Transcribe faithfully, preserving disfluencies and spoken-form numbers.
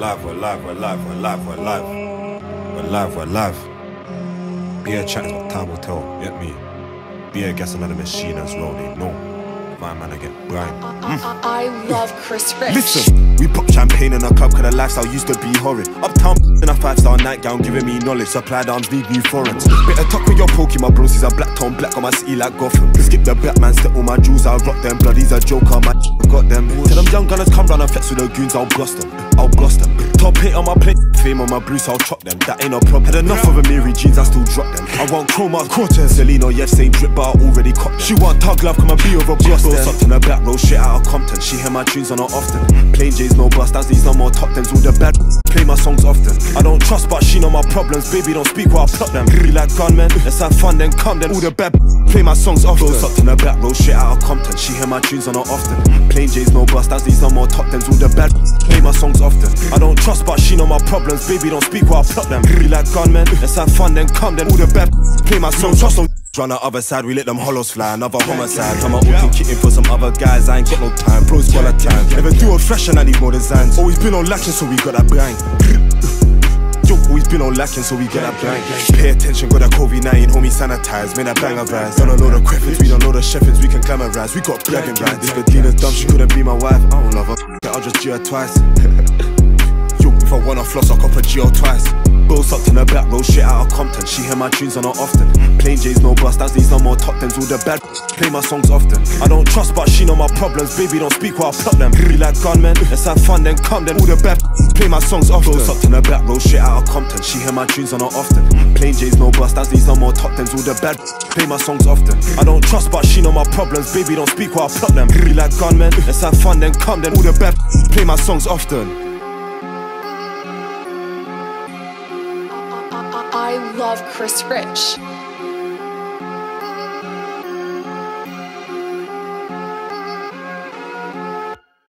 live, we're live, we're live, we're live, we're live. We're live, we're live. Beer chat is what time will tell, get me. Beer gets another machine as well, they know. My man, I get blind. Mm. I, I love 𝓜𝚣𝓃. Listen, we pop champagne in a club cause the lifestyle used to be horrid. Uptown in a five-star nightgown giving me knowledge. Supplied arms need new foreigns. Better tuck with your pokey, my bros, he's a black tone black on my city like Gotham. Skip the black man, step all my jewels, I'll rock them. Blood, he's a joker, my got them. Tell them young gunners come round and flex with the goons, I'll blast them. I'll blast them. Top hit on my plate, fame on my blues, I'll chop them. That ain't no problem. Had enough of a Mary jeans, I still drop them. I want chroma, Cortez, Celino, yes, same drip, but I already caught them. She want tug love, come and be over Boston. Up in the back row, shit out of Compton. She hear my tunes on her often. Plain J's, no bust, as these no more top tens. All the bad play my songs often. I don't trust, but she know my problems. Baby, don't speak while I plot them. Be like gunmen, let's have fun, then come then. All the bad play my songs often. Up in the back row, shit out of Compton. She hear my tunes on her often. Plain J's, no bust, as these no more top tens. All the bad play my songs often. I don't trust, but she know my problems. Baby, don't speak while I plot them. Be like gunmen, let's have fun, then come then. All the bad play my songs often. Run the other side, we let them hollows fly, another homicide. I'm out walking kitten for some other guys, I ain't got no time, bros got a time. Never do old fresh and I need more designs. Always been on lacking, so we got that blind. Yo, always been on lacking, so we get that blind. Pay attention, got that COVID nineteen, homie sanitize, made that banger rise. Don't know the Creffins, we don't know the Sheffins, we can glamorize. We got blagging right. This Bedina's dumb, she couldn't be my wife. I don't love her, I'll just G her twice. Yo, if I wanna floss, I'll cop a G O twice. Bills up to the back row, shit out of Compton. She hear my tunes on her often. Plain J's, no bust, as these no more top tens. All the bad play my songs often. I don't trust, but she know my problems. Baby, don't speak while I plot them. Be like gunmen, let's have fun, then come then. All the bad play my songs often. Bills up to the back row, shit out of Compton. She hear my tunes on her often. Plain J's, no bust, as these no more top tens. All the bad play my songs often. I don't trust, but she know my problems. Baby, don't speak while I plot them. Be like gunmen, let's have fun, then come then. All the bad play my songs often. I love 𝓜𝚣𝓃.